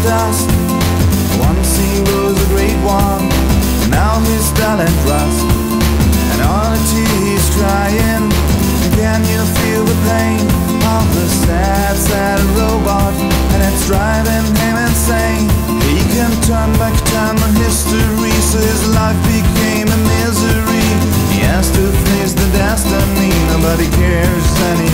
dust. Once he was a great one, now he's dull and rust. And honestly he's trying. Can you feel the pain of the sad, sad robot? And it's driving him insane. He can turn back time and history, so his life became a misery. He has to face the destiny, nobody cares anymore.